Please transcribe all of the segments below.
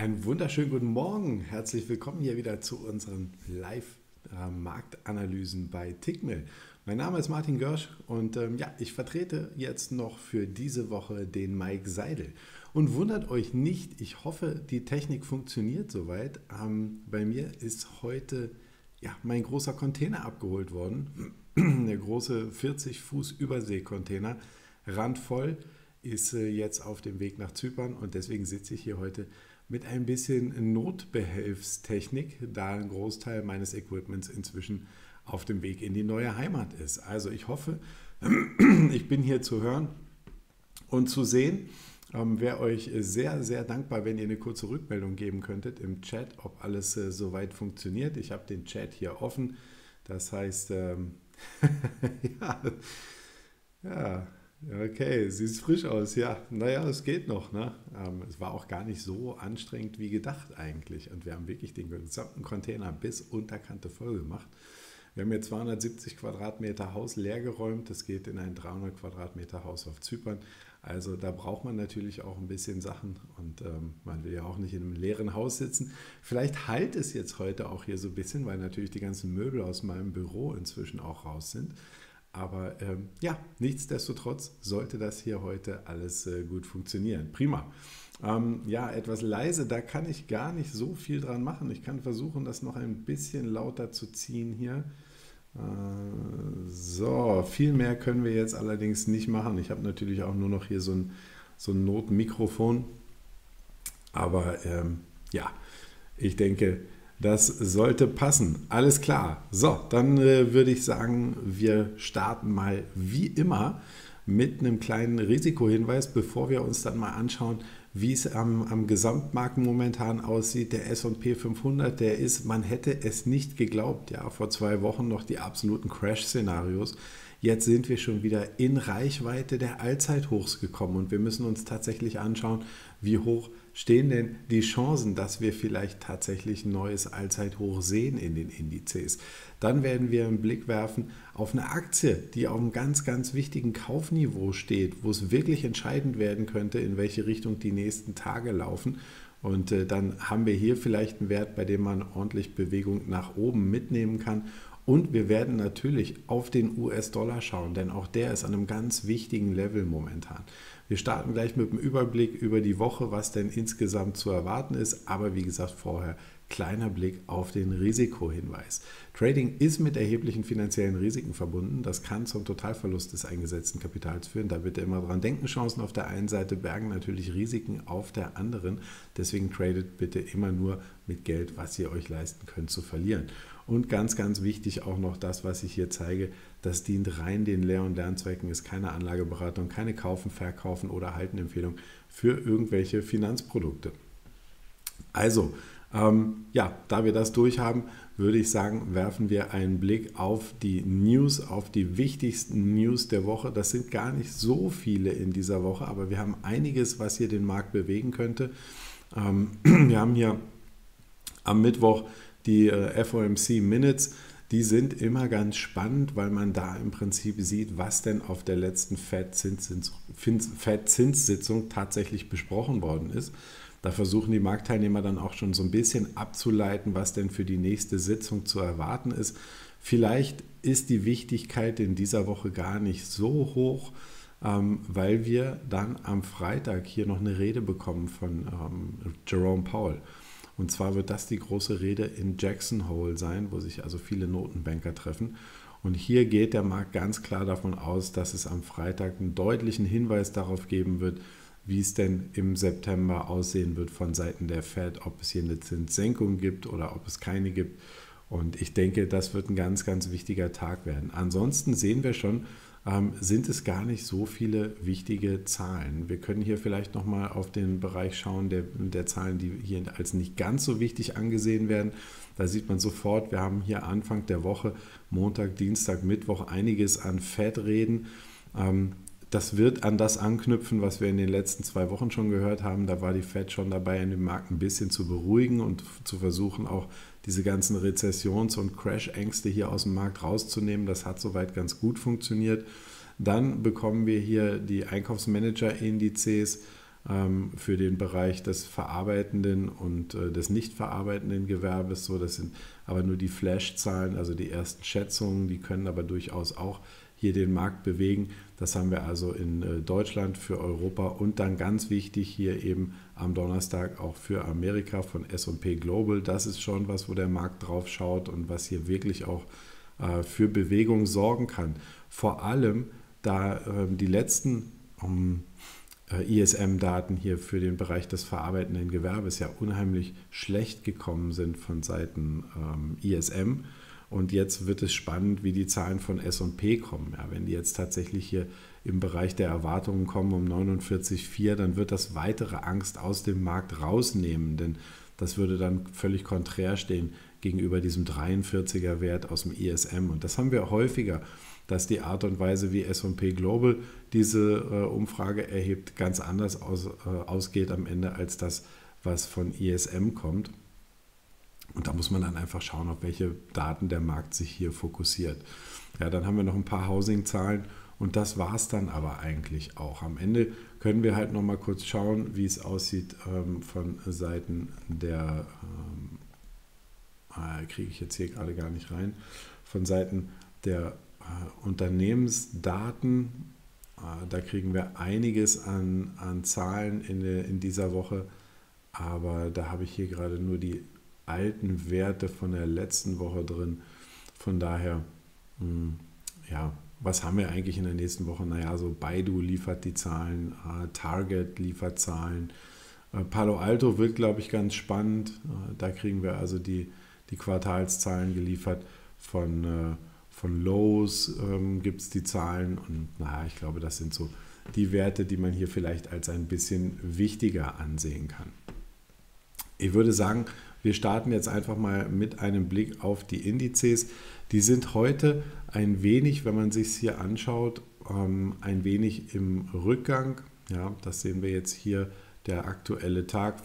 Einen wunderschönen guten Morgen. Herzlich willkommen hier wieder zu unseren Live-Marktanalysen bei Tickmill. Mein Name ist Martin Görsch und ich vertrete jetzt noch für diese Woche den Mike Seidel. Und wundert euch nicht, ich hoffe, die Technik funktioniert soweit. Bei mir ist heute mein großer Container abgeholt worden. Der große 40 Fuß Überseekontainer, randvoll, ist jetzt auf dem Weg nach Zypern und deswegen sitze ich hier heute mit ein bisschen Notbehelfstechnik, da ein Großteil meines Equipments inzwischen auf dem Weg in die neue Heimat ist. Also ich hoffe, ich bin hier zu hören und zu sehen. Wäre euch sehr, sehr dankbar, wenn ihr eine kurze Rückmeldung geben könntet im Chat, ob alles soweit funktioniert. Ich habe den Chat hier offen, das heißt, ja, okay, sieht frisch aus, ja. Naja, es geht noch, ne? Es war auch gar nicht so anstrengend wie gedacht eigentlich. Und wir haben wirklich den gesamten Container bis Unterkante voll gemacht. Wir haben hier 270 Quadratmeter Haus leergeräumt. Das geht in ein 300 Quadratmeter Haus auf Zypern. Also da braucht man natürlich auch ein bisschen Sachen und man will ja auch nicht in einem leeren Haus sitzen. Vielleicht halt es jetzt heute auch hier so ein bisschen, weil natürlich die ganzen Möbel aus meinem Büro inzwischen auch raus sind. Aber nichtsdestotrotz sollte das hier heute alles gut funktionieren. Prima. Etwas leise, da kann ich gar nicht so viel dran machen. Ich kann versuchen, das noch ein bisschen lauter zu ziehen hier. Viel mehr können wir jetzt allerdings nicht machen. Ich habe natürlich auch nur noch hier so ein Notmikrofon. Aber ich denke, das sollte passen. Alles klar. So, dann würde ich sagen, wir starten mal wie immer mit einem kleinen Risikohinweis, bevor wir uns dann mal anschauen, wie es am Gesamtmarkt momentan aussieht. Der S&P 500, der ist, man hätte es nicht geglaubt, ja, vor 2 Wochen noch die absoluten Crash-Szenarios. Jetzt sind wir schon wieder in Reichweite der Allzeithochs gekommen und wir müssen uns tatsächlich anschauen, wie hoch stehen denn die Chancen, dass wir vielleicht tatsächlich ein neues Allzeithoch sehen in den Indizes. Dann werden wir einen Blick werfen auf eine Aktie, die auf einem ganz, ganz wichtigen Kaufniveau steht, wo es wirklich entscheidend werden könnte, in welche Richtung die nächsten Tage laufen. Und dann haben wir hier vielleicht einen Wert, bei dem man ordentlich Bewegung nach oben mitnehmen kann. Und wir werden natürlich auf den US-Dollar schauen, denn auch der ist an einem ganz wichtigen Level momentan. Wir starten gleich mit dem Überblick über die Woche, was denn insgesamt zu erwarten ist. Aber wie gesagt, vorher kleiner Blick auf den Risikohinweis. Trading ist mit erheblichen finanziellen Risiken verbunden. Das kann zum Totalverlust des eingesetzten Kapitals führen. Da bitte immer dran denken. Chancen auf der einen Seite bergen natürlich Risiken auf der anderen. Deswegen tradet bitte immer nur mit Geld, was ihr euch leisten könnt zu verlieren. Und ganz, ganz wichtig auch noch das, was ich hier zeige, das dient rein den Lehr- und Lernzwecken, ist keine Anlageberatung, keine Kaufen, Verkaufen oder Haltenempfehlung für irgendwelche Finanzprodukte. Also, da wir das durch haben, würde ich sagen, werfen wir einen Blick auf die News, auf die wichtigsten News der Woche. Das sind gar nicht so viele in dieser Woche, aber wir haben einiges, was hier den Markt bewegen könnte. Wir haben hier am Mittwoch die FOMC Minutes, die sind immer ganz spannend, weil man da im Prinzip sieht, was denn auf der letzten Fed-Zinssitzung tatsächlich besprochen worden ist. Da versuchen die Marktteilnehmer dann auch schon so ein bisschen abzuleiten, was denn für die nächste Sitzung zu erwarten ist. Vielleicht ist die Wichtigkeit in dieser Woche gar nicht so hoch, weil wir dann am Freitag hier noch eine Rede bekommen von Jerome Powell. Und zwar wird das die große Rede in Jackson Hole sein, wo sich also viele Notenbanker treffen. Und hier geht der Markt ganz klar davon aus, dass es am Freitag einen deutlichen Hinweis darauf geben wird, wie es denn im September aussehen wird von Seiten der Fed, ob es hier eine Zinssenkung gibt oder ob es keine gibt. Und ich denke, das wird ein ganz, ganz wichtiger Tag werden. Ansonsten sehen wir schon, sind es gar nicht so viele wichtige Zahlen. Wir können hier vielleicht nochmal auf den Bereich schauen der Zahlen, die hier als nicht ganz so wichtig angesehen werden. Da sieht man sofort, wir haben hier Anfang der Woche, Montag, Dienstag, Mittwoch, einiges an Fed-Reden. Das wird an das anknüpfen, was wir in den letzten 2 Wochen schon gehört haben. Da war die Fed schon dabei, den Markt ein bisschen zu beruhigen und zu versuchen, auch diese ganzen Rezessions- und Crash-Ängste hier aus dem Markt rauszunehmen. Das hat soweit ganz gut funktioniert. Dann bekommen wir hier die Einkaufsmanager-Indizes für den Bereich des verarbeitenden und des nicht verarbeitenden Gewerbes. So, das sind aber nur die Flash-Zahlen, also die ersten Schätzungen, die können aber durchaus auch hier den Markt bewegen. Das haben wir also in Deutschland für Europa und dann ganz wichtig hier eben am Donnerstag auch für Amerika von S&P Global. Das ist schon was, wo der Markt drauf schaut und was hier wirklich auch für Bewegung sorgen kann. Vor allem, da die letzten ISM-Daten hier für den Bereich des verarbeitenden Gewerbes ja unheimlich schlecht gekommen sind von Seiten ISM. Und jetzt wird es spannend, wie die Zahlen von S&P kommen. Ja, wenn die jetzt tatsächlich hier im Bereich der Erwartungen kommen um 49,4, dann wird das weitere Angst aus dem Markt rausnehmen, denn das würde dann völlig konträr stehen gegenüber diesem 43er Wert aus dem ISM. Und das haben wir häufiger, dass die Art und Weise, wie S&P Global diese Umfrage erhebt, ganz anders ausgeht am Ende als das, was von ISM kommt. Und da muss man dann einfach schauen, auf welche Daten der Markt sich hier fokussiert. Ja, dann haben wir noch ein paar Housing-Zahlen und das war es dann aber eigentlich auch. Am Ende können wir halt noch mal kurz schauen, wie es aussieht von Seiten der, kriege ich jetzt hier gerade gar nicht rein, von Seiten der Unternehmensdaten. Da kriegen wir einiges an Zahlen in dieser Woche, aber da habe ich hier gerade nur die alten Werte von der letzten Woche drin. Von daher, ja, was haben wir eigentlich in der nächsten Woche? Naja, so Baidu liefert die Zahlen, Target liefert Zahlen, Palo Alto wird, glaube ich, ganz spannend. Da kriegen wir also die Quartalszahlen geliefert. Von Lowe's gibt es die Zahlen und naja, ich glaube, das sind so die Werte, die man hier vielleicht als ein bisschen wichtiger ansehen kann. Ich würde sagen, wir starten jetzt einfach mal mit einem Blick auf die Indizes. Die sind heute ein wenig, wenn man sich es hier anschaut, ein wenig im Rückgang. Ja, das sehen wir jetzt hier, der aktuelle Tag,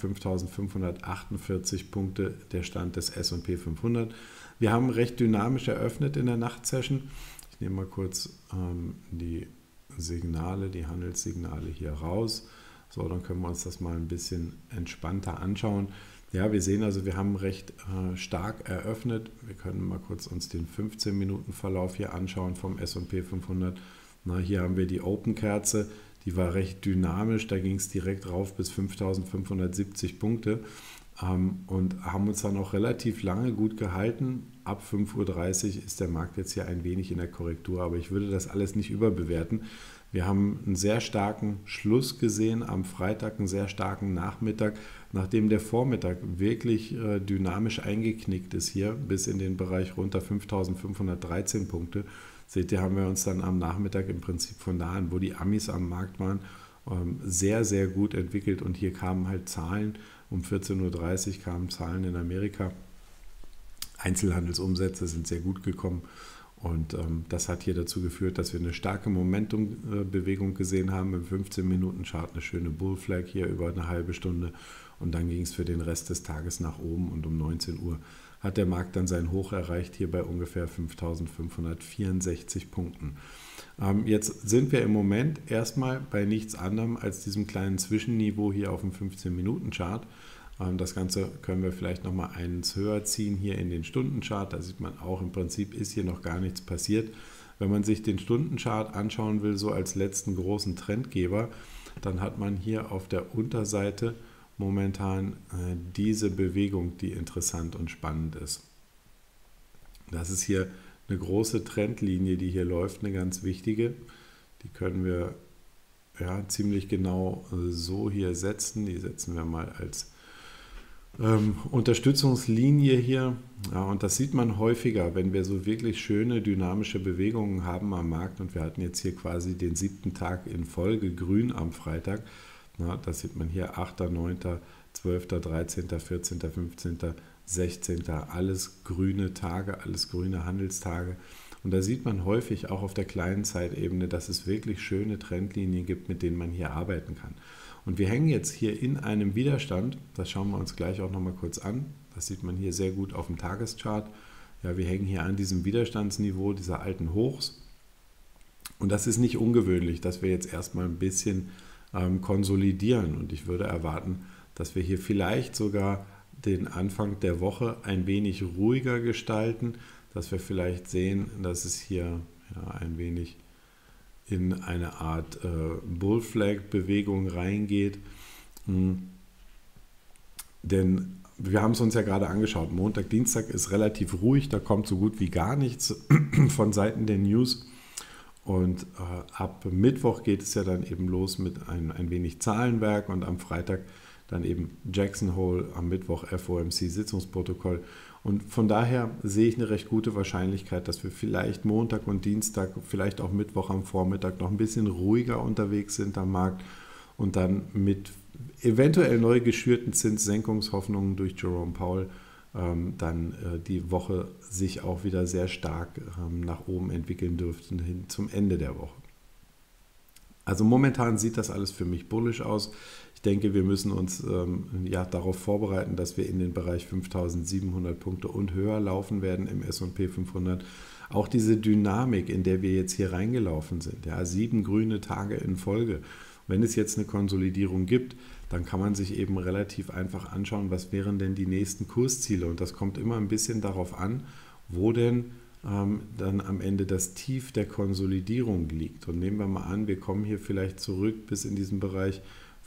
5.548 Punkte, der Stand des S&P 500. Wir haben recht dynamisch eröffnet in der Nachtsession. Ich nehme mal kurz die Signale, die Handelssignale hier raus. So, dann können wir uns das mal ein bisschen entspannter anschauen. Ja, wir sehen also, wir haben recht stark eröffnet. Wir können mal kurz uns den 15-Minuten-Verlauf hier anschauen vom S&P 500. Na, hier haben wir die Open-Kerze, die war recht dynamisch, da ging es direkt rauf bis 5.570 Punkte und haben uns dann auch relativ lange gut gehalten. Ab 5.30 Uhr ist der Markt jetzt hier ein wenig in der Korrektur, aber ich würde das alles nicht überbewerten. Wir haben einen sehr starken Schluss gesehen am Freitag, einen sehr starken Nachmittag, nachdem der Vormittag wirklich dynamisch eingeknickt ist hier bis in den Bereich runter 5.513 Punkte. Seht ihr, haben wir uns dann am Nachmittag im Prinzip von da an, wo die Amis am Markt waren, sehr, sehr gut entwickelt und hier kamen halt Zahlen, um 14.30 Uhr kamen Zahlen in Amerika. Einzelhandelsumsätze sind sehr gut gekommen. Und das hat hier dazu geführt, dass wir eine starke Momentumbewegung gesehen haben im 15-Minuten-Chart, eine schöne Bullflag hier über eine halbe Stunde und dann ging es für den Rest des Tages nach oben und um 19 Uhr hat der Markt dann sein Hoch erreicht, hier bei ungefähr 5.564 Punkten. Jetzt sind wir im Moment erstmal bei nichts anderem als diesem kleinen Zwischenniveau hier auf dem 15-Minuten-Chart. Das Ganze können wir vielleicht nochmal eins höher ziehen hier in den Stundenchart. Da sieht man auch, im Prinzip ist hier noch gar nichts passiert. Wenn man sich den Stundenchart anschauen will, so als letzten großen Trendgeber, dann hat man hier auf der Unterseite momentan diese Bewegung, die interessant und spannend ist. Das ist hier eine große Trendlinie, die hier läuft, eine ganz wichtige. Die können wir ja ziemlich genau so hier setzen. Die setzen wir mal als Unterstützungslinie hier. Ja, und das sieht man häufiger, wenn wir so wirklich schöne dynamische Bewegungen haben am Markt. Und wir hatten jetzt hier quasi den 7. Tag in Folge grün am Freitag. Na, das sieht man hier 8., 9., 12., 13., 14., 15., 16. Alles grüne Tage, alles grüne Handelstage. Und da sieht man häufig auch auf der kleinen Zeitebene, dass es wirklich schöne Trendlinien gibt, mit denen man hier arbeiten kann. Und wir hängen jetzt hier in einem Widerstand, das schauen wir uns gleich auch nochmal kurz an. Das sieht man hier sehr gut auf dem Tageschart. Ja, wir hängen hier an diesem Widerstandsniveau dieser alten Hochs. Und das ist nicht ungewöhnlich, dass wir jetzt erstmal ein bisschen konsolidieren. Und ich würde erwarten, dass wir hier vielleicht sogar den Anfang der Woche ein wenig ruhiger gestalten, dass wir vielleicht sehen, dass es hier ein wenig in eine Art Bullflag-Bewegung reingeht. Denn wir haben es uns ja gerade angeschaut, Montag, Dienstag ist relativ ruhig, da kommt so gut wie gar nichts von Seiten der News. Und ab Mittwoch geht es ja dann eben los mit ein wenig Zahlenwerk und am Freitag dann eben Jackson Hole, am Mittwoch FOMC-Sitzungsprotokoll. Und von daher sehe ich eine recht gute Wahrscheinlichkeit, dass wir vielleicht Montag und Dienstag, vielleicht auch Mittwoch am Vormittag noch ein bisschen ruhiger unterwegs sind am Markt und dann mit eventuell neu geschürten Zinssenkungshoffnungen durch Jerome Powell dann die Woche sich auch wieder sehr stark nach oben entwickeln dürften hin zum Ende der Woche. Also momentan sieht das alles für mich bullish aus. Ich denke, wir müssen uns darauf vorbereiten, dass wir in den Bereich 5.700 Punkte und höher laufen werden im S&P 500. Auch diese Dynamik, in der wir jetzt hier reingelaufen sind, 7 grüne Tage in Folge. Wenn es jetzt eine Konsolidierung gibt, dann kann man sich eben relativ einfach anschauen, was wären denn die nächsten Kursziele. Und das kommt immer ein bisschen darauf an, wo denn dann am Ende das Tief der Konsolidierung liegt. Und nehmen wir mal an, wir kommen hier vielleicht zurück bis in diesen Bereich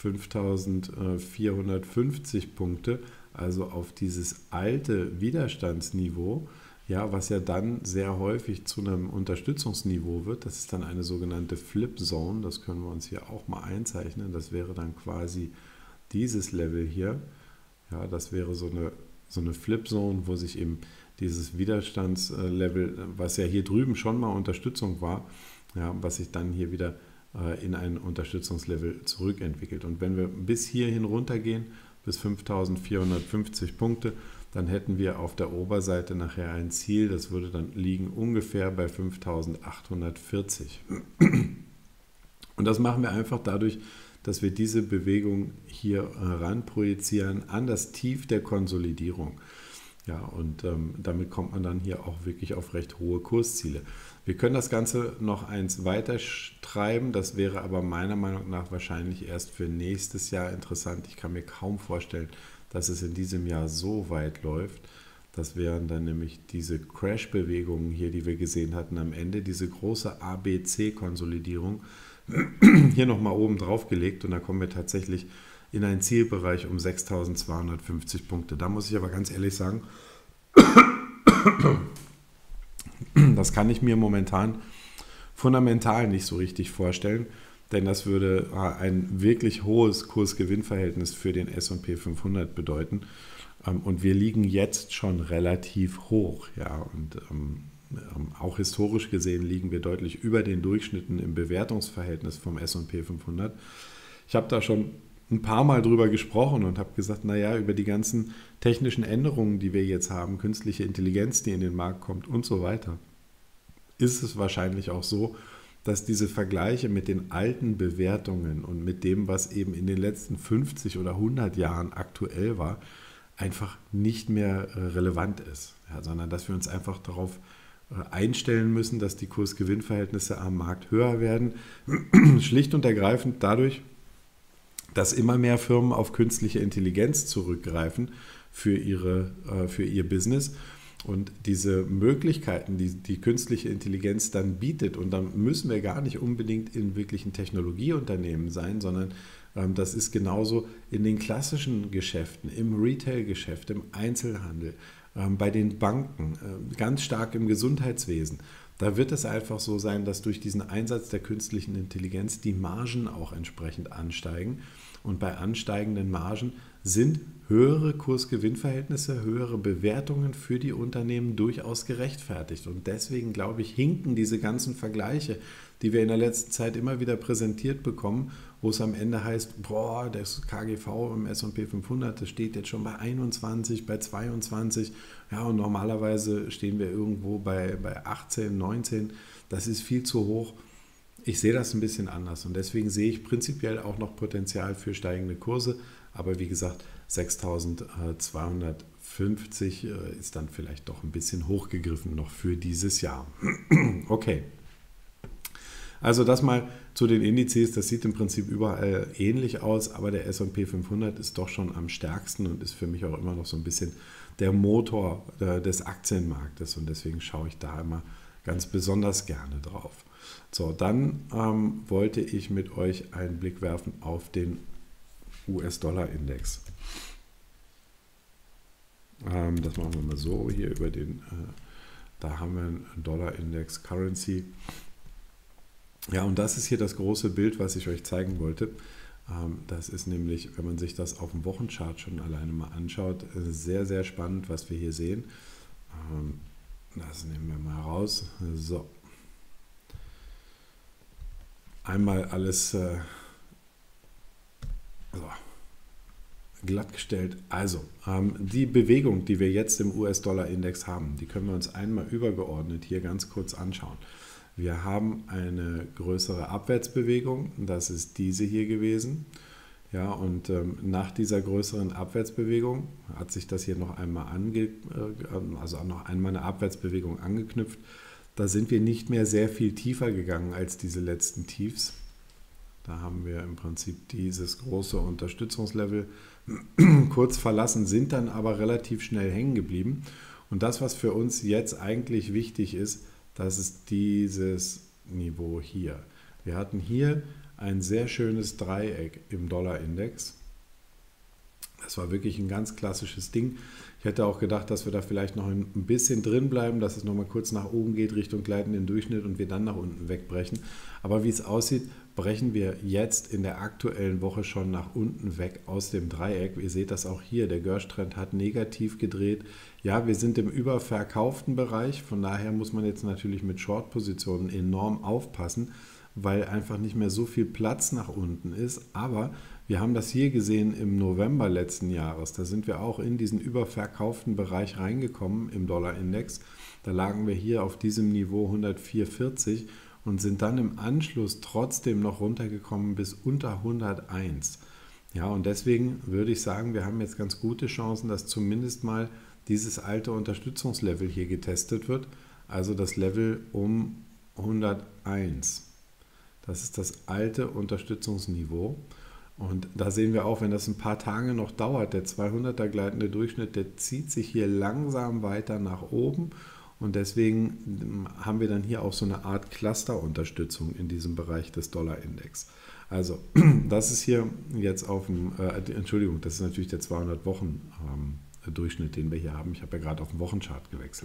5.450 Punkte, also auf dieses alte Widerstandsniveau, was ja dann sehr häufig zu einem Unterstützungsniveau wird. Das ist dann eine sogenannte Flip Zone, das können wir uns hier auch mal einzeichnen. Das wäre dann quasi dieses Level hier. Ja, das wäre so eine Flip Zone, wo sich eben dieses Widerstandslevel, was ja hier drüben schon mal Unterstützung war, was sich dann hier wieder in ein Unterstützungslevel zurückentwickelt. Und wenn wir bis hierhin runtergehen, bis 5.450 Punkte, dann hätten wir auf der Oberseite nachher ein Ziel, das würde dann liegen ungefähr bei 5.840. Und das machen wir einfach dadurch, dass wir diese Bewegung hier ranprojizieren an das Tief der Konsolidierung. Ja, und damit kommt man dann hier auch wirklich auf recht hohe Kursziele. Wir können das Ganze noch eins weiter treiben, das wäre aber meiner Meinung nach wahrscheinlich erst für nächstes Jahr interessant. Ich kann mir kaum vorstellen, dass es in diesem Jahr so weit läuft. Das wären dann nämlich diese Crash-Bewegungen hier, die wir gesehen hatten am Ende, diese große ABC-Konsolidierung, hier nochmal oben drauf gelegt und da kommen wir tatsächlich in einen Zielbereich um 6.250 Punkte. Da muss ich aber ganz ehrlich sagen, das kann ich mir momentan fundamental nicht so richtig vorstellen, denn das würde ein wirklich hohes Kurs-Gewinn-Verhältnis für den S&P 500 bedeuten. Und wir liegen jetzt schon relativ hoch. Ja, und auch historisch gesehen liegen wir deutlich über den Durchschnitten im Bewertungsverhältnis vom S&P 500. Ich habe da schon ein paar Mal drüber gesprochen und habe gesagt, über die ganzen technischen Änderungen, die wir jetzt haben, künstliche Intelligenz, die in den Markt kommt und so weiter, ist es wahrscheinlich auch so, dass diese Vergleiche mit den alten Bewertungen und mit dem, was eben in den letzten 50 oder 100 Jahren aktuell war, einfach nicht mehr relevant ist, sondern dass wir uns einfach darauf einstellen müssen, dass die Kurs-Gewinn-Verhältnisse am Markt höher werden, schlicht und ergreifend dadurch, dass immer mehr Firmen auf künstliche Intelligenz zurückgreifen für ihr Business. Und diese Möglichkeiten, die künstliche Intelligenz dann bietet, und dann müssen wir gar nicht unbedingt in wirklichen Technologieunternehmen sein, sondern das ist genauso in den klassischen Geschäften, im Retail-Geschäft, im Einzelhandel, bei den Banken, ganz stark im Gesundheitswesen. Da wird es einfach so sein, dass durch diesen Einsatz der künstlichen Intelligenz die Margen auch entsprechend ansteigen. Und bei ansteigenden Margen sind höhere Kurs-Gewinn-Verhältnisse, höhere Bewertungen für die Unternehmen durchaus gerechtfertigt. Und deswegen, glaube ich, hinken diese ganzen Vergleiche, die wir in der letzten Zeit immer wieder präsentiert bekommen, wo es am Ende heißt, das KGV im S&P 500, das steht jetzt schon bei 21, bei 22, und normalerweise stehen wir irgendwo bei 18, 19, das ist viel zu hoch. Ich sehe das ein bisschen anders und deswegen sehe ich prinzipiell auch noch Potenzial für steigende Kurse, aber wie gesagt, 6.250 ist dann vielleicht doch ein bisschen hochgegriffen noch für dieses Jahr. Okay. Also das mal zu den Indizes, das sieht im Prinzip überall ähnlich aus, aber der S&P 500 ist doch schon am stärksten und ist für mich auch immer noch so ein bisschen der Motor des Aktienmarktes und deswegen schaue ich da immer ganz besonders gerne drauf. So, dann wollte ich mit euch einen Blick werfen auf den US-Dollar-Index. Das machen wir mal so, hier über den, da haben wir einen Dollar-Index Currency. Ja, und das ist hier das große Bild, was ich euch zeigen wollte. Das ist nämlich, wenn man sich das auf dem Wochenchart schon alleine mal anschaut, sehr, sehr spannend, was wir hier sehen. Das nehmen wir mal raus. So. Einmal alles glattgestellt. Also, die Bewegung, die wir jetzt im US-Dollar-Index haben, die können wir uns einmal übergeordnet hier ganz kurz anschauen. Wir haben eine größere Abwärtsbewegung, das ist diese hier gewesen. Ja, und nach dieser größeren Abwärtsbewegung hat sich das hier noch einmal noch einmal eine Abwärtsbewegung angeknüpft. Da sind wir nicht mehr sehr viel tiefer gegangen als diese letzten Tiefs. Da haben wir im Prinzip dieses große Unterstützungslevel kurz verlassen, sind dann aber relativ schnell hängen geblieben. Und das, was für uns jetzt eigentlich wichtig ist, das ist dieses Niveau hier. Wir hatten hier ein sehr schönes Dreieck im Dollar-Index. Das war wirklich ein ganz klassisches Ding. Ich hätte auch gedacht, dass wir da vielleicht noch ein bisschen drin bleiben, dass es nochmal kurz nach oben geht, Richtung gleitenden Durchschnitt und wir dann nach unten wegbrechen. Aber wie es aussieht, brechen wir jetzt in der aktuellen Woche schon nach unten weg aus dem Dreieck. Ihr seht das auch hier, der Gersh-Trend hat negativ gedreht. Ja, wir sind im überverkauften Bereich, von daher muss man jetzt natürlich mit Short-Positionen enorm aufpassen, weil einfach nicht mehr so viel Platz nach unten ist. Aber wir haben das hier gesehen im November letzten Jahres. Da sind wir auch in diesen überverkauften Bereich reingekommen im Dollar-Index. Da lagen wir hier auf diesem Niveau 104,40 und sind dann im Anschluss trotzdem noch runtergekommen bis unter 101. Ja, und deswegen würde ich sagen, wir haben jetzt ganz gute Chancen, dass zumindest mal dieses alte Unterstützungslevel hier getestet wird, also das Level um 101. Das ist das alte Unterstützungsniveau. Und da sehen wir auch, wenn das ein paar Tage noch dauert, der 200er gleitende Durchschnitt, der zieht sich hier langsam weiter nach oben. Und deswegen haben wir dann hier auch so eine Art Cluster-Unterstützung in diesem Bereich des Dollar-Index. Also das ist hier jetzt auf dem, Entschuldigung, das ist natürlich der 200-Wochen-Durchschnitt, den wir hier haben. Ich habe ja gerade auf den Wochenchart gewechselt.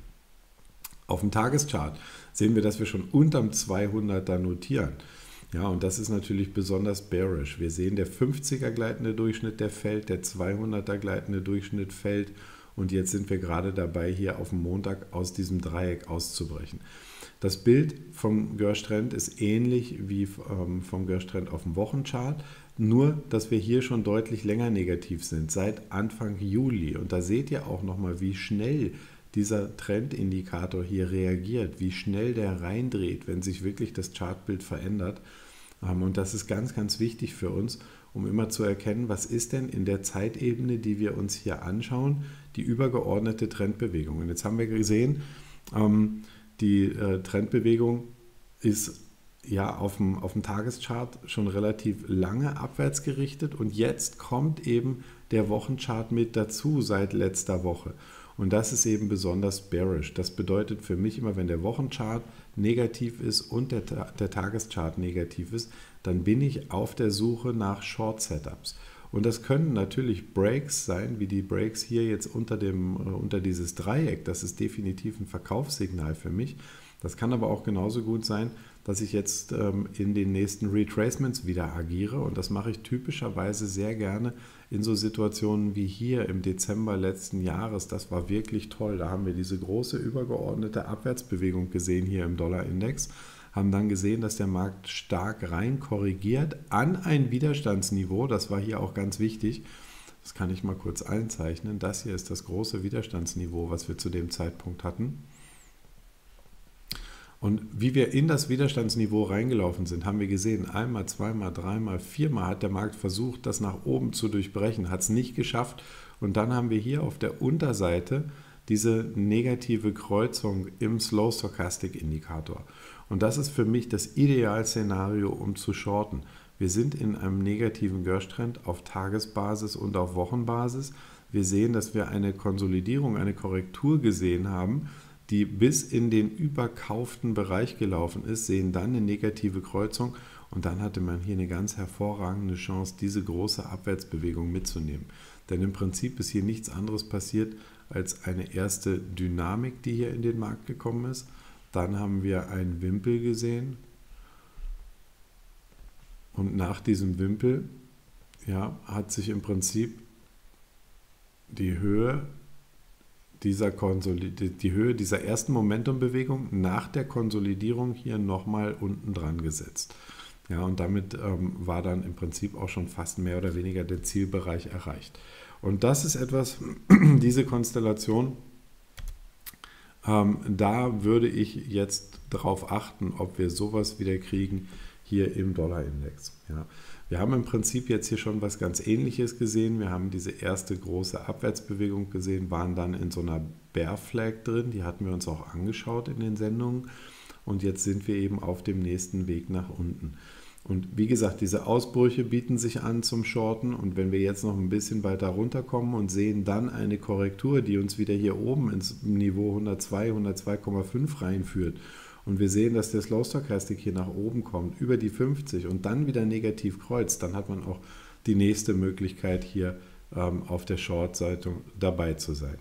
Auf dem Tageschart sehen wir, dass wir schon unterm 200er notieren. Ja, und das ist natürlich besonders bearish. Wir sehen, der 50er gleitende Durchschnitt, der fällt, der 200er gleitende Durchschnitt fällt und jetzt sind wir gerade dabei, hier auf dem Montag aus diesem Dreieck auszubrechen. Das Bild vom Gersh-Trend ist ähnlich wie vom Gersh-Trend auf dem Wochenchart, nur dass wir hier schon deutlich länger negativ sind, seit Anfang Juli. Und da seht ihr auch nochmal, wie schnell dieser Trendindikator hier reagiert, wie schnell der reindreht, wenn sich wirklich das Chartbild verändert. Und das ist ganz, ganz wichtig für uns, um immer zu erkennen, was ist denn in der Zeitebene, die wir uns hier anschauen, die übergeordnete Trendbewegung. Und jetzt haben wir gesehen, die Trendbewegung ist ja auf dem Tageschart schon relativ lange abwärts gerichtet und jetzt kommt eben der Wochenchart mit dazu seit letzter Woche. Und das ist eben besonders bearish. Das bedeutet für mich immer, wenn der Wochenchart negativ ist und der Tageschart negativ ist, dann bin ich auf der Suche nach Short-Setups. Und das können natürlich Breaks sein, wie die Breaks hier jetzt unter dieses Dreieck. Das ist definitiv ein Verkaufssignal für mich. Das kann aber auch genauso gut sein, dass ich jetzt in den nächsten Retracements wieder agiere. Und das mache ich typischerweise sehr gerne in so Situationen wie hier im Dezember letzten Jahres. Das war wirklich toll. Da haben wir diese große übergeordnete Abwärtsbewegung gesehen hier im Dollar-Index. Haben dann gesehen, dass der Markt stark rein korrigiert an ein Widerstandsniveau. Das war hier auch ganz wichtig. Das kann ich mal kurz einzeichnen. Das hier ist das große Widerstandsniveau, was wir zu dem Zeitpunkt hatten. Und wie wir in das Widerstandsniveau reingelaufen sind, haben wir gesehen, einmal, zweimal, dreimal, viermal hat der Markt versucht, das nach oben zu durchbrechen, hat es nicht geschafft. Und dann haben wir hier auf der Unterseite diese negative Kreuzung im Slow Stochastic Indikator. Und das ist für mich das Idealszenario, um zu shorten. Wir sind in einem negativen Gersh-Trend auf Tagesbasis und auf Wochenbasis. Wir sehen, dass wir eine Konsolidierung, eine Korrektur gesehen haben, die bis in den überkauften Bereich gelaufen ist, sehen dann eine negative Kreuzung und dann hatte man hier eine ganz hervorragende Chance, diese große Abwärtsbewegung mitzunehmen. Denn im Prinzip ist hier nichts anderes passiert als eine erste Dynamik, die hier in den Markt gekommen ist. Dann haben wir einen Wimpel gesehen und nach diesem Wimpel hat sich im Prinzip die Höhe dieser ersten Momentumbewegung nach der Konsolidierung hier nochmal unten dran gesetzt. Ja, und damit war dann im Prinzip auch schon fast mehr oder weniger der Zielbereich erreicht. Und das ist etwas, diese Konstellation, da würde ich jetzt darauf achten, ob wir sowas wieder kriegen hier im Dollarindex. Ja. Wir haben im Prinzip jetzt hier schon was ganz Ähnliches gesehen. Wir haben diese erste große Abwärtsbewegung gesehen, waren dann in so einer Bear Flag drin. Die hatten wir uns auch angeschaut in den Sendungen. Und jetzt sind wir eben auf dem nächsten Weg nach unten. Und wie gesagt, diese Ausbrüche bieten sich an zum Shorten. Und wenn wir jetzt noch ein bisschen weiter runterkommen und sehen dann eine Korrektur, die uns wieder hier oben ins Niveau 102, 102,5 reinführt, und wir sehen, dass der Slow Stochastic hier nach oben kommt, über die 50 und dann wieder negativ kreuzt, dann hat man auch die nächste Möglichkeit, hier auf der Short-Seite dabei zu sein.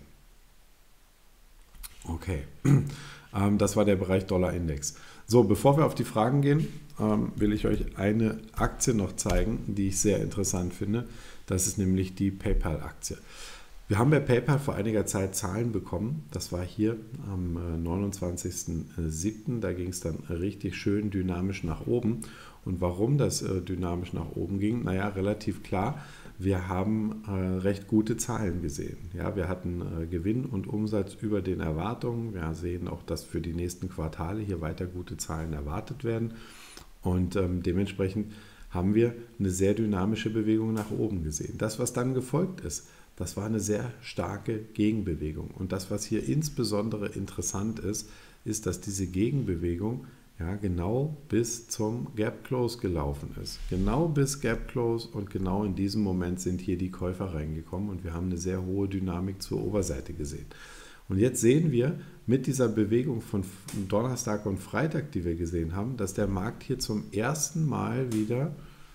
Okay, das war der Bereich Dollar-Index. So, bevor wir auf die Fragen gehen, will ich euch eine Aktie noch zeigen, die ich sehr interessant finde. Das ist nämlich die PayPal-Aktie. Wir haben bei PayPal vor einiger Zeit Zahlen bekommen. Das war hier am 29.07. Da ging es dann richtig schön dynamisch nach oben. Und warum das dynamisch nach oben ging? Naja, relativ klar. Wir haben recht gute Zahlen gesehen. Ja, wir hatten Gewinn und Umsatz über den Erwartungen. Wir sehen auch, dass für die nächsten Quartale hier weiter gute Zahlen erwartet werden. Und dementsprechend haben wir eine sehr dynamische Bewegung nach oben gesehen. Das, was dann gefolgt ist, das war eine sehr starke Gegenbewegung. Und das, was hier insbesondere interessant ist, ist, dass diese Gegenbewegung genau bis zum Gap Close gelaufen ist. Genau bis Gap Close und genau in diesem Moment sind hier die Käufer reingekommen und wir haben eine sehr hohe Dynamik zur Oberseite gesehen. Und jetzt sehen wir mit dieser Bewegung von Donnerstag und Freitag, die wir gesehen haben, dass der Markt hier zum ersten Mal wieder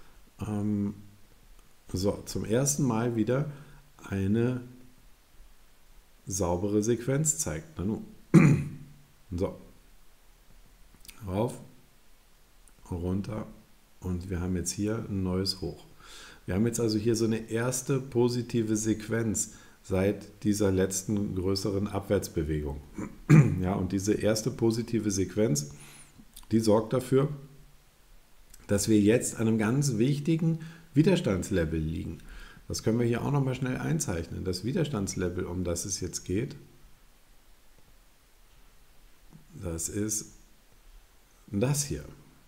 eine saubere Sequenz zeigt. So, rauf, runter und wir haben jetzt hier ein neues Hoch. Wir haben jetzt also hier so eine erste positive Sequenz seit dieser letzten größeren Abwärtsbewegung. Ja, und diese erste positive Sequenz, die sorgt dafür, dass wir jetzt an einem ganz wichtigen Widerstandslevel liegen. Das können wir hier auch nochmal schnell einzeichnen. Das Widerstandslevel, um das es jetzt geht, das ist das hier.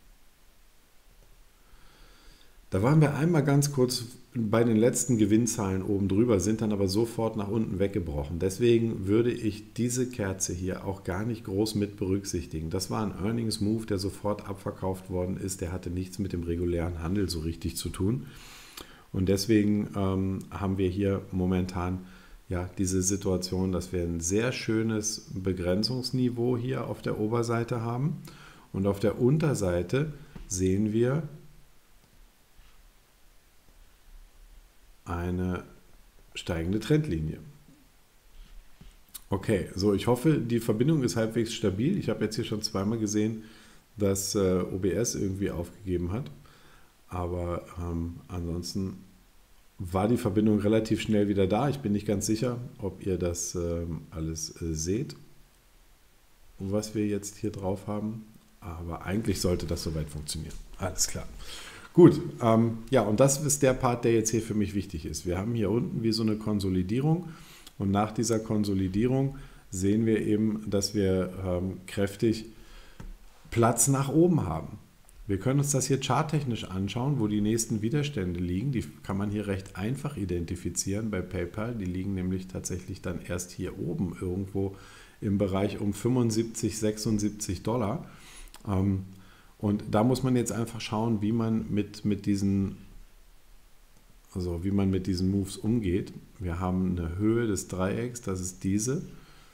Da waren wir einmal ganz kurz bei den letzten Gewinnzahlen oben drüber, sind dann aber sofort nach unten weggebrochen. Deswegen würde ich diese Kerze hier auch gar nicht groß mit berücksichtigen. Das war ein Earnings Move, der sofort abverkauft worden ist. Der hatte nichts mit dem regulären Handel so richtig zu tun. Und deswegen haben wir hier momentan diese Situation, dass wir ein sehr schönes Begrenzungsniveau hier auf der Oberseite haben. Und auf der Unterseite sehen wir eine steigende Trendlinie. Okay, so ich hoffe, die Verbindung ist halbwegs stabil. Ich habe jetzt hier schon zweimal gesehen, dass OBS irgendwie aufgegeben hat. Aber ansonsten war die Verbindung relativ schnell wieder da. Ich bin nicht ganz sicher, ob ihr das alles seht, was wir jetzt hier drauf haben. Aber eigentlich sollte das soweit funktionieren. Alles klar. Gut, und das ist der Part, der jetzt hier für mich wichtig ist. Wir haben hier unten wie so eine Konsolidierung und nach dieser Konsolidierung sehen wir eben, dass wir kräftig Platz nach oben haben. Wir können uns das hier charttechnisch anschauen, wo die nächsten Widerstände liegen. Die kann man hier recht einfach identifizieren bei PayPal. Die liegen nämlich tatsächlich dann erst hier oben irgendwo im Bereich um 75, 76 Dollar. Und da muss man jetzt einfach schauen, wie man mit diesen Moves umgeht. Wir haben eine Höhe des Dreiecks, das ist diese.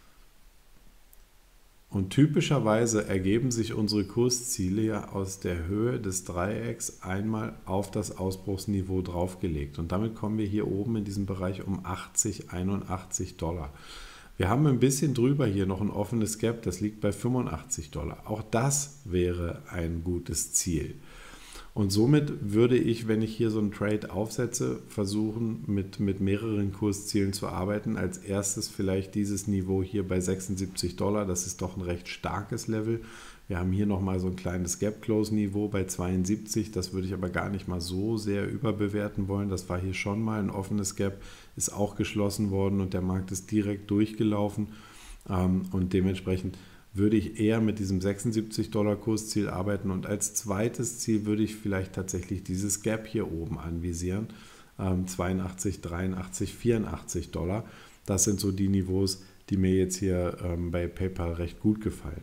Und typischerweise ergeben sich unsere Kursziele ja aus der Höhe des Dreiecks einmal auf das Ausbruchsniveau draufgelegt. Und damit kommen wir hier oben in diesem Bereich um 80, 81 Dollar. Wir haben ein bisschen drüber hier noch ein offenes Gap, das liegt bei 85 Dollar. Auch das wäre ein gutes Ziel. Und somit würde ich, wenn ich hier so einen Trade aufsetze, versuchen, mit mehreren Kurszielen zu arbeiten. Als erstes vielleicht dieses Niveau hier bei 76 Dollar, das ist doch ein recht starkes Level. Wir haben hier nochmal so ein kleines Gap-Close-Niveau bei 72, das würde ich aber gar nicht mal so sehr überbewerten wollen. Das war hier schon mal ein offenes Gap, ist auch geschlossen worden und der Markt ist direkt durchgelaufen und dementsprechend würde ich eher mit diesem 76 Dollar Kursziel arbeiten und als zweites Ziel würde ich vielleicht tatsächlich dieses Gap hier oben anvisieren, 82, 83, 84 Dollar. Das sind so die Niveaus, die mir jetzt hier bei PayPal recht gut gefallen.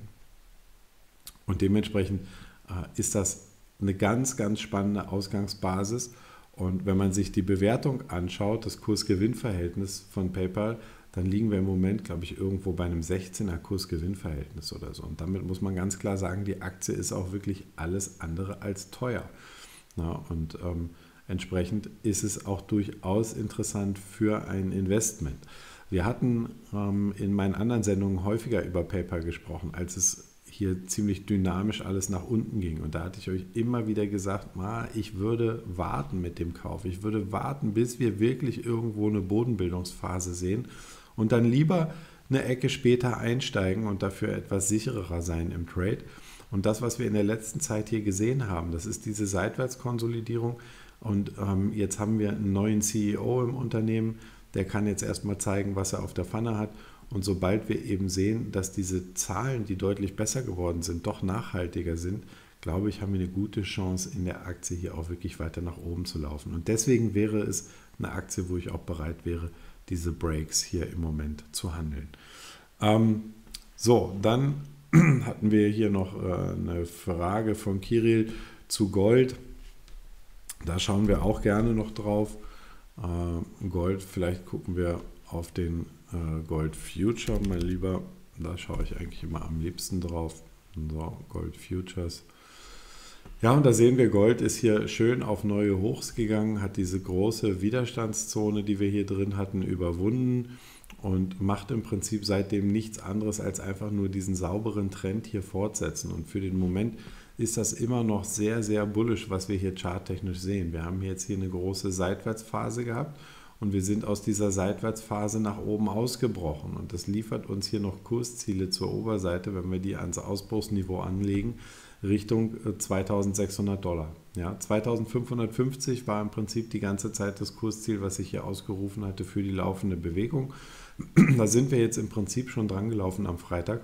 Und dementsprechend ist das eine ganz, ganz spannende Ausgangsbasis. Und wenn man sich die Bewertung anschaut, das Kurs-Gewinn-Verhältnis von PayPal, dann liegen wir im Moment, glaube ich, irgendwo bei einem 16er Kurs-Gewinn-Verhältnis oder so. Und damit muss man ganz klar sagen, die Aktie ist auch wirklich alles andere als teuer. Und entsprechend ist es auch durchaus interessant für ein Investment. Wir hatten in meinen anderen Sendungen häufiger über PayPal gesprochen, als es hier ziemlich dynamisch alles nach unten ging. Und da hatte ich euch immer wieder gesagt, ich würde warten mit dem Kauf. Ich würde warten, bis wir wirklich irgendwo eine Bodenbildungsphase sehen und dann lieber eine Ecke später einsteigen und dafür etwas sicherer sein im Trade. Und das, was wir in der letzten Zeit hier gesehen haben, das ist diese Seitwärtskonsolidierung. Und jetzt haben wir einen neuen CEO im Unternehmen, der kann jetzt erstmal zeigen, was er auf der Pfanne hat. Und sobald wir eben sehen, dass diese Zahlen, die deutlich besser geworden sind, doch nachhaltiger sind, glaube ich, haben wir eine gute Chance, in der Aktie hier auch wirklich weiter nach oben zu laufen. Und deswegen wäre es eine Aktie, wo ich auch bereit wäre, diese Breaks hier im Moment zu handeln. Dann hatten wir hier noch eine Frage von Kirill zu Gold. Da schauen wir auch gerne noch drauf. Gold, vielleicht gucken wir auf den Gold Future mal lieber. Da schaue ich eigentlich immer am liebsten drauf. So, Gold Futures. Ja, und da sehen wir, Gold ist hier schön auf neue Hochs gegangen, hat diese große Widerstandszone, die wir hier drin hatten, überwunden und macht im Prinzip seitdem nichts anderes als einfach nur diesen sauberen Trend hier fortsetzen. Und für den Moment ist das immer noch sehr, sehr bullisch, was wir hier charttechnisch sehen. Wir haben jetzt hier eine große Seitwärtsphase gehabt und wir sind aus dieser Seitwärtsphase nach oben ausgebrochen. Und das liefert uns hier noch Kursziele zur Oberseite, wenn wir die ans Ausbruchsniveau anlegen, Richtung 2600 Dollar. Ja, 2550 war im Prinzip die ganze Zeit das Kursziel, was ich hier ausgerufen hatte für die laufende Bewegung. Da sind wir jetzt im Prinzip schon dran gelaufen am Freitag.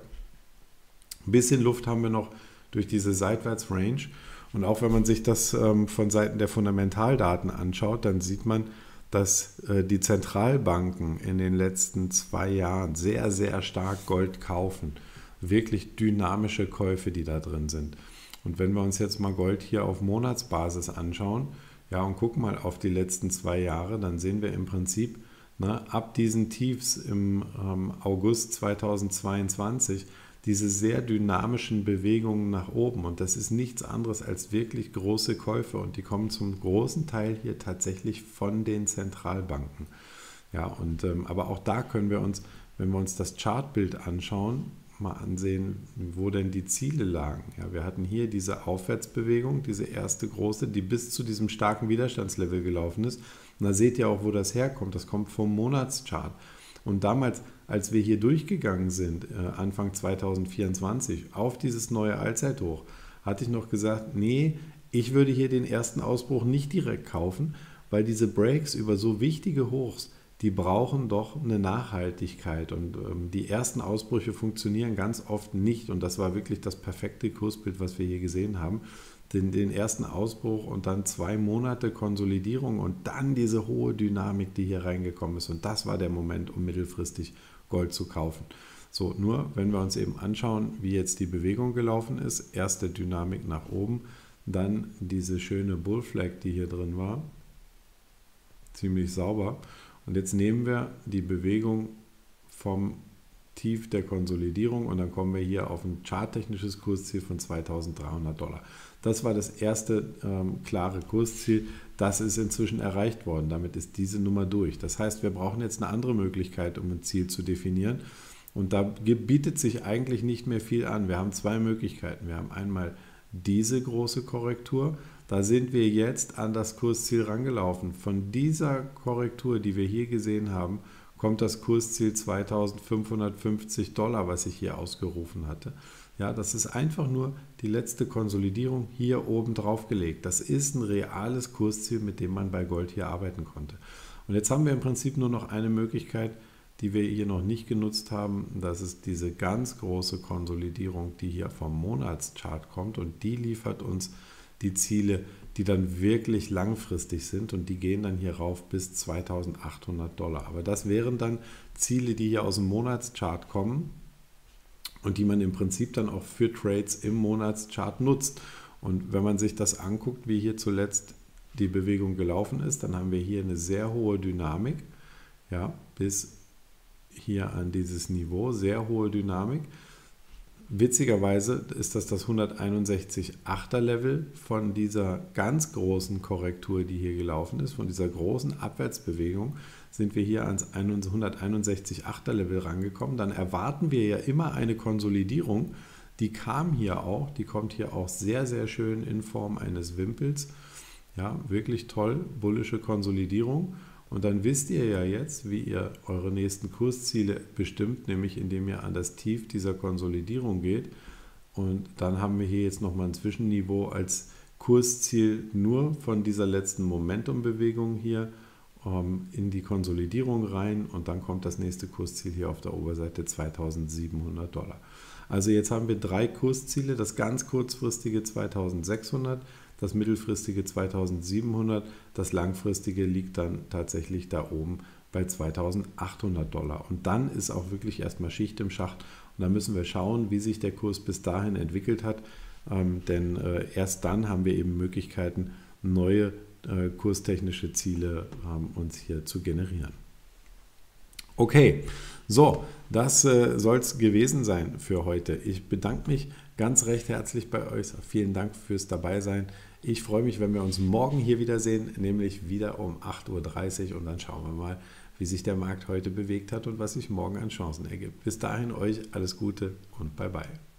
Ein bisschen Luft haben wir noch durch diese Seitwärtsrange. Und auch wenn man sich das von Seiten der Fundamentaldaten anschaut, dann sieht man, dass die Zentralbanken in den letzten 2 Jahren sehr, sehr stark Gold kaufen. Wirklich dynamische Käufe, die da drin sind. Und wenn wir uns jetzt mal Gold hier auf Monatsbasis anschauen, ja, und gucken mal auf die letzten 2 Jahre, dann sehen wir im Prinzip, ab diesen Tiefs im August 2022 diese sehr dynamischen Bewegungen nach oben. Und das ist nichts anderes als wirklich große Käufe. Und die kommen zum großen Teil hier tatsächlich von den Zentralbanken. Ja, und aber auch da können wir uns, wenn wir uns das Chartbild anschauen, mal ansehen, wo denn die Ziele lagen. Ja, wir hatten hier diese Aufwärtsbewegung, diese erste große, die bis zu diesem starken Widerstandslevel gelaufen ist. Und da seht ihr auch, wo das herkommt. Das kommt vom Monatschart. Und damals, als wir hier durchgegangen sind, Anfang 2024, auf dieses neue Allzeithoch, hatte ich noch gesagt, nee, ich würde hier den ersten Ausbruch nicht direkt kaufen, weil diese Breaks über so wichtige Hochs, die brauchen doch eine Nachhaltigkeit und die ersten Ausbrüche funktionieren ganz oft nicht und das war wirklich das perfekte Kursbild, was wir hier gesehen haben. Den ersten Ausbruch und dann 2 Monate Konsolidierung und dann diese hohe Dynamik, die hier reingekommen ist und das war der Moment, um mittelfristig Gold zu kaufen. So, nur wenn wir uns eben anschauen, wie jetzt die Bewegung gelaufen ist, erste Dynamik nach oben, dann diese schöne Bullflag, die hier drin war, ziemlich sauber. Und jetzt nehmen wir die Bewegung vom Tief der Konsolidierung und dann kommen wir hier auf ein charttechnisches Kursziel von $2.300. Das war das erste klare Kursziel. Das ist inzwischen erreicht worden. Damit ist diese Nummer durch. Das heißt, wir brauchen jetzt eine andere Möglichkeit, um ein Ziel zu definieren. Und da bietet sich eigentlich nicht mehr viel an. Wir haben 2 Möglichkeiten. Wir haben einmal diese große Korrektur. Da sind wir jetzt an das Kursziel rangelaufen. Von dieser Korrektur, die wir hier gesehen haben, kommt das Kursziel $2.550, was ich hier ausgerufen hatte. Ja, das ist einfach nur die letzte Konsolidierung hier oben drauf gelegt. Das ist ein reales Kursziel, mit dem man bei Gold hier arbeiten konnte. Und jetzt haben wir im Prinzip nur noch eine Möglichkeit, die wir hier noch nicht genutzt haben. Das ist diese ganz große Konsolidierung, die hier vom Monatschart kommt und die liefert uns die Ziele, die dann wirklich langfristig sind und die gehen dann hier rauf bis $2.800. Aber das wären dann Ziele, die hier aus dem Monatschart kommen und die man im Prinzip dann auch für Trades im Monatschart nutzt. Und wenn man sich das anguckt, wie hier zuletzt die Bewegung gelaufen ist, dann haben wir hier eine sehr hohe Dynamik, ja, bis hier an dieses Niveau, sehr hohe Dynamik. Witzigerweise ist das 161,8er Level von dieser ganz großen Korrektur, die hier gelaufen ist, von dieser großen Abwärtsbewegung, sind wir hier ans 161,8er Level rangekommen. Dann erwarten wir ja immer eine Konsolidierung, die kam hier auch, die kommt hier auch sehr, sehr schön in Form eines Wimpels. Ja, wirklich toll, bullische Konsolidierung. Und dann wisst ihr ja jetzt, wie ihr eure nächsten Kursziele bestimmt, nämlich indem ihr an das Tief dieser Konsolidierung geht. Und dann haben wir hier jetzt nochmal ein Zwischenniveau als Kursziel nur von dieser letzten Momentumbewegung hier in die Konsolidierung rein. Und dann kommt das nächste Kursziel hier auf der Oberseite $2.700. Also jetzt haben wir 3 Kursziele, das ganz kurzfristige 2.600, das mittelfristige 2.700, das langfristige liegt dann tatsächlich da oben bei $2.800. Und dann ist auch wirklich erstmal Schicht im Schacht. Und da müssen wir schauen, wie sich der Kurs bis dahin entwickelt hat. Denn erst dann haben wir eben Möglichkeiten, neue kurstechnische Ziele uns hier zu generieren. Okay, so, das soll es gewesen sein für heute. Ich bedanke mich ganz recht herzlich bei euch. Vielen Dank fürs Dabeisein. Ich freue mich, wenn wir uns morgen hier wiedersehen, nämlich wieder um 8.30 Uhr und dann schauen wir mal, wie sich der Markt heute bewegt hat und was sich morgen an Chancen ergibt. Bis dahin euch alles Gute und bye bye.